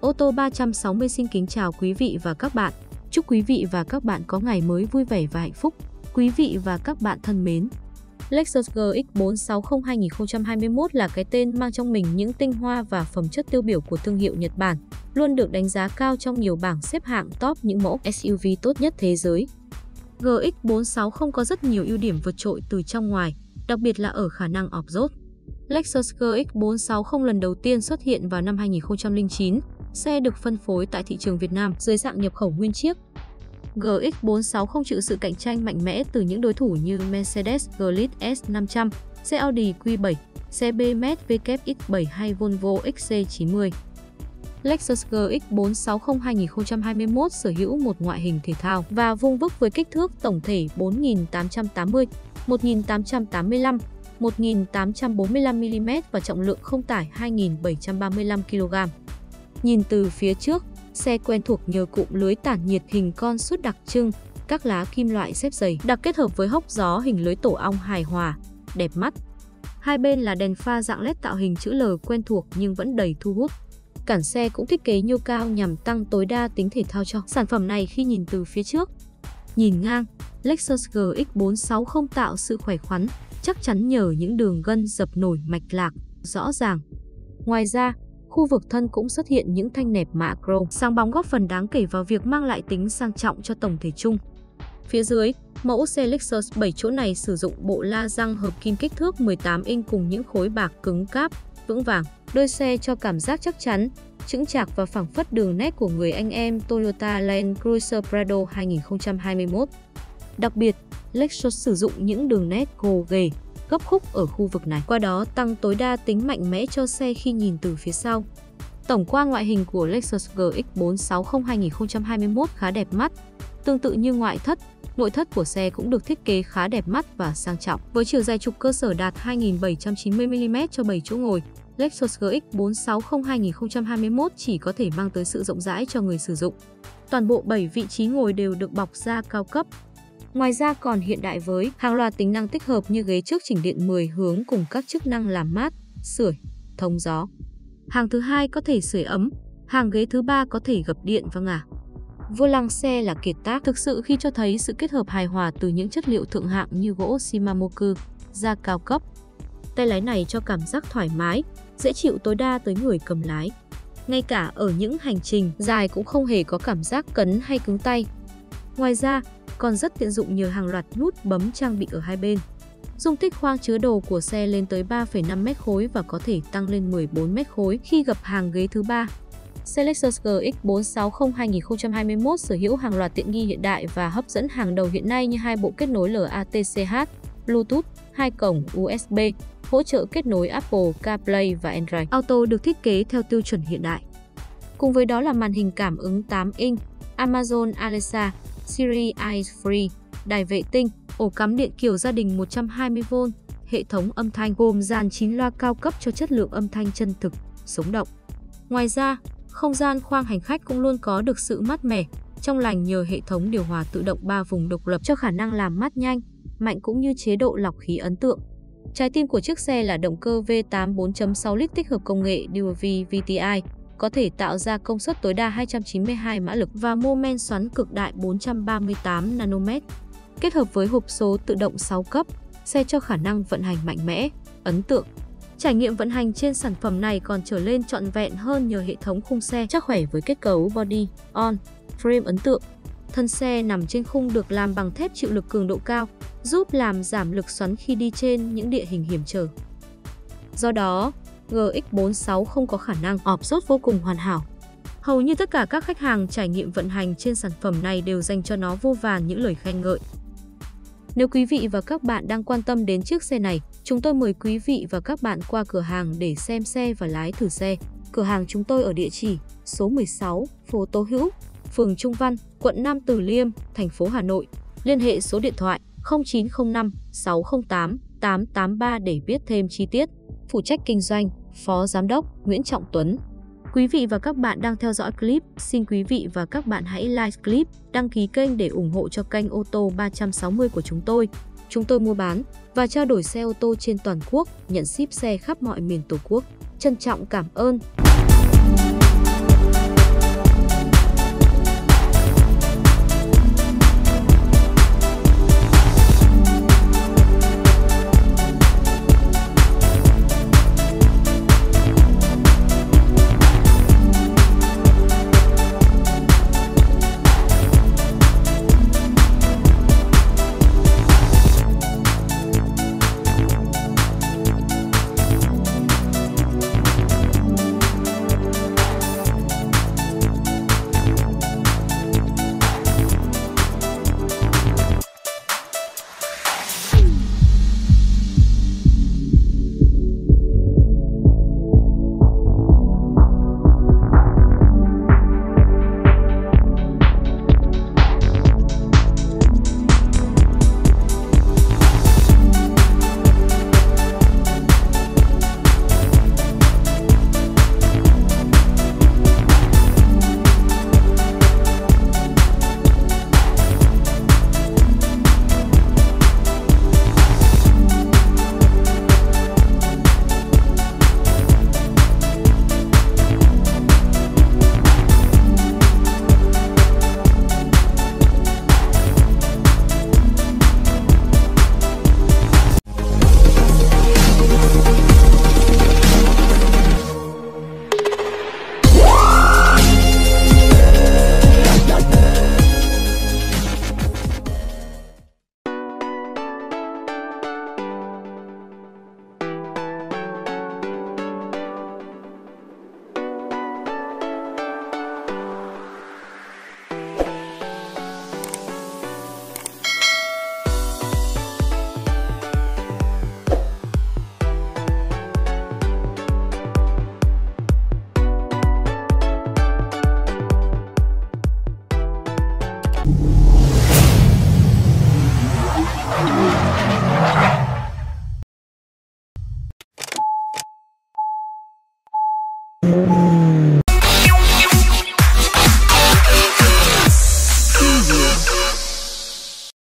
Ô tô 360 xin kính chào quý vị và các bạn. Chúc quý vị và các bạn có ngày mới vui vẻ và hạnh phúc. Quý vị và các bạn thân mến, Lexus GX 460 2021 là cái tên mang trong mình những tinh hoa và phẩm chất tiêu biểu của thương hiệu Nhật Bản, luôn được đánh giá cao trong nhiều bảng xếp hạng top những mẫu SUV tốt nhất thế giới. GX 460 có rất nhiều ưu điểm vượt trội từ trong ngoài, đặc biệt là ở khả năng off-road. Lexus GX 460 lần đầu tiên xuất hiện vào năm 2009, xe được phân phối tại thị trường Việt Nam dưới dạng nhập khẩu nguyên chiếc. GX 460 chịu sự cạnh tranh mạnh mẽ từ những đối thủ như Mercedes G-Lite S500, xe Audi Q7, xe BMW WX7 hay Volvo XC90. Lexus GX 460 2021 sở hữu một ngoại hình thể thao và vuông vức với kích thước tổng thể 4880, 1885, 1845mm và trọng lượng không tải 2735 kg. Nhìn từ phía trước, xe quen thuộc nhờ cụm lưới tản nhiệt hình con sút đặc trưng, các lá kim loại xếp dày đặc kết hợp với hốc gió hình lưới tổ ong hài hòa, đẹp mắt. Hai bên là đèn pha dạng LED tạo hình chữ L quen thuộc nhưng vẫn đầy thu hút. Cản xe cũng thiết kế nhô cao nhằm tăng tối đa tính thể thao cho sản phẩm này khi nhìn từ phía trước. Nhìn ngang, Lexus GX 460 tạo sự khỏe khoắn, chắc chắn nhờ những đường gân dập nổi mạch lạc, rõ ràng. Ngoài ra, khu vực thân cũng xuất hiện những thanh nẹp mạ chrome sáng bóng góp phần đáng kể vào việc mang lại tính sang trọng cho tổng thể chung. Phía dưới, mẫu xe Lexus 7 chỗ này sử dụng bộ la răng hợp kim kích thước 18 inch cùng những khối bạc cứng cáp, vững vàng. Đôi xe cho cảm giác chắc chắn, chững chạc và phảng phất đường nét của người anh em Toyota Land Cruiser Prado 2021. Đặc biệt, Lexus sử dụng những đường nét gồ ghề, gấp khúc ở khu vực này, qua đó tăng tối đa tính mạnh mẽ cho xe khi nhìn từ phía sau. Tổng quan ngoại hình của Lexus GX 460 2021 khá đẹp mắt. Tương tự như ngoại thất, nội thất của xe cũng được thiết kế khá đẹp mắt và sang trọng. Với chiều dài trục cơ sở đạt 2790mm cho 7 chỗ ngồi, Lexus GX 460 2021 chỉ có thể mang tới sự rộng rãi cho người sử dụng. Toàn bộ 7 vị trí ngồi đều được bọc da cao cấp. Ngoài ra còn hiện đại với hàng loạt tính năng tích hợp như ghế trước chỉnh điện 10 hướng cùng các chức năng làm mát, sưởi, thông gió. Hàng thứ hai có thể sưởi ấm, hàng ghế thứ ba có thể gập điện và ngả. Vô lăng xe là kiệt tác thực sự khi cho thấy sự kết hợp hài hòa từ những chất liệu thượng hạng như gỗ Shimamoku, da cao cấp. Tay lái này cho cảm giác thoải mái, dễ chịu tối đa tới người cầm lái. Ngay cả ở những hành trình dài cũng không hề có cảm giác cấn hay cứng tay. Ngoài ra, còn rất tiện dụng nhờ hàng loạt nút bấm trang bị ở hai bên. Dung tích khoang chứa đồ của xe lên tới 3,5 mét khối và có thể tăng lên 14 mét khối khi gập hàng ghế thứ ba. Xe Lexus GX 460 2021 sở hữu hàng loạt tiện nghi hiện đại và hấp dẫn hàng đầu hiện nay như hai bộ kết nối LATCH, Bluetooth, 2 cổng USB, hỗ trợ kết nối Apple CarPlay và Android Auto được thiết kế theo tiêu chuẩn hiện đại. Cùng với đó là màn hình cảm ứng 8 inch, Amazon Alexa, Siri Eyes Free, đài vệ tinh, ổ cắm điện kiểu gia đình 120V, hệ thống âm thanh gồm dàn 9 loa cao cấp cho chất lượng âm thanh chân thực, sống động. Ngoài ra, không gian khoang hành khách cũng luôn có được sự mát mẻ, trong lành nhờ hệ thống điều hòa tự động 3 vùng độc lập cho khả năng làm mát nhanh, mạnh cũng như chế độ lọc khí ấn tượng. Trái tim của chiếc xe là động cơ V8 4.6 lít tích hợp công nghệ DualV VTI, có thể tạo ra công suất tối đa 292 mã lực và mô men xoắn cực đại 438 nanomet. Kết hợp với hộp số tự động 6 cấp, xe cho khả năng vận hành mạnh mẽ, ấn tượng. Trải nghiệm vận hành trên sản phẩm này còn trở lên trọn vẹn hơn nhờ hệ thống khung xe chắc khỏe với kết cấu body on frame ấn tượng. Thân xe nằm trên khung được làm bằng thép chịu lực cường độ cao, giúp làm giảm lực xoắn khi đi trên những địa hình hiểm trở. Do đó, GX 460 có khả năng off-road vô cùng hoàn hảo. Hầu như tất cả các khách hàng trải nghiệm vận hành trên sản phẩm này đều dành cho nó vô vàn những lời khen ngợi. Nếu quý vị và các bạn đang quan tâm đến chiếc xe này, chúng tôi mời quý vị và các bạn qua cửa hàng để xem xe và lái thử xe. Cửa hàng chúng tôi ở địa chỉ số 16, phố Tố Hữu, phường Trung Văn, quận Nam Từ Liêm, thành phố Hà Nội. Liên hệ số điện thoại 0905 608 883 để biết thêm chi tiết. Phụ trách kinh doanh, Phó Giám đốc Nguyễn Trọng Tuấn. Quý vị và các bạn đang theo dõi clip, xin quý vị và các bạn hãy like clip, đăng ký kênh để ủng hộ cho kênh ô tô 360 của chúng tôi. Chúng tôi mua bán và trao đổi xe ô tô trên toàn quốc, nhận ship xe khắp mọi miền Tổ quốc. Trân trọng cảm ơn.